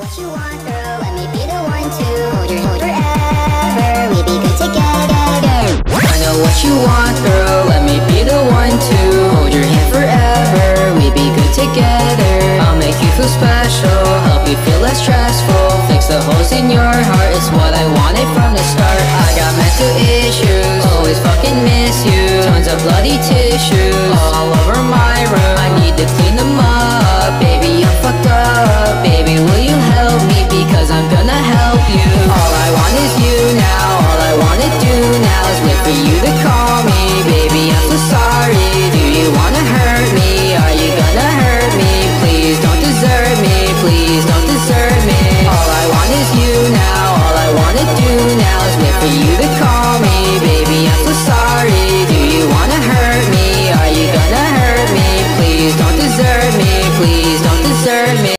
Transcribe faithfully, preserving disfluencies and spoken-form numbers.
what you want, girl. Let me be the one to hold your hand forever. We be good together. I know what you want, girl. Let me be the one to hold your hand forever. We be good together. I'll make you feel special, help you feel less stressful. Fix the holes in your heart, it's what I wanted from the start. I got mental issues, always fucking miss you. Tons of bloody tissues all over my room. I need to clean them up, baby, I'm fucked up. Baby, will you help me, because I'm gonna help you. All I want is you now, all I wanna do now is wait for you to call me. Baby, I'm so sorry, do you wanna hurt me? Are you gonna hurt me? Please don't desert me, please don't desert me.